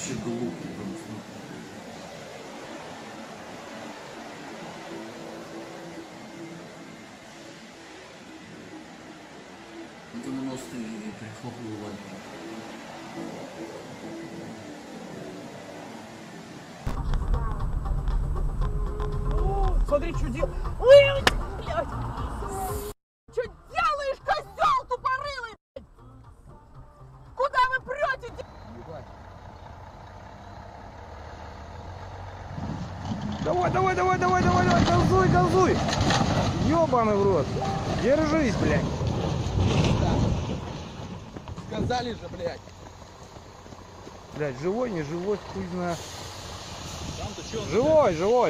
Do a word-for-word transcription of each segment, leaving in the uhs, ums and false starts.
вообще глупый. Это на мосты прихлопывали. Смотри, что делаешь. Ой, блядь! Что делаешь, козел тупорылый, блядь? Куда вы прете? Давай, давай, давай, давай, давай, давай, газуй, газуй! Ёбаный в рот! Держись, блядь! Сказали же, блядь! Блядь, живой, не живой, хуй знает. Живой, живой!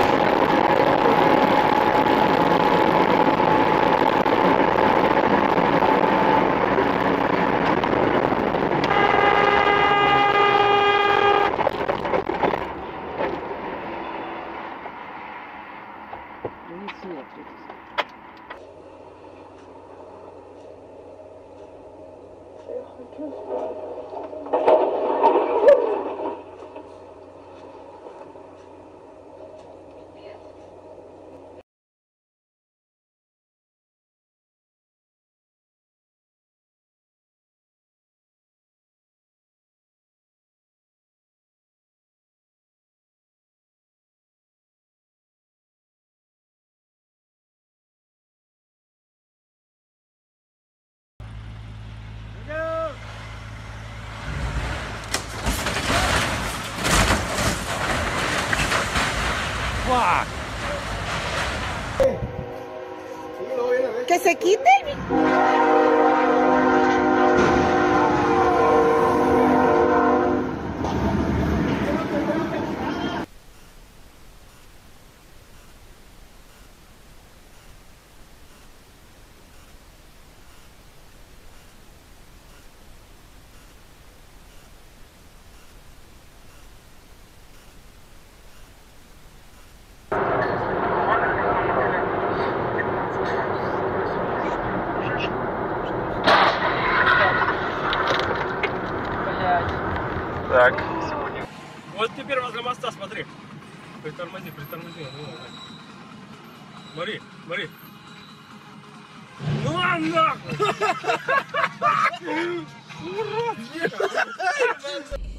Fuck! Que se quite. Так. Вот теперь возле моста, смотри. Притормози, притормози. Смотри, смотри. Ну а нахуй! Урод!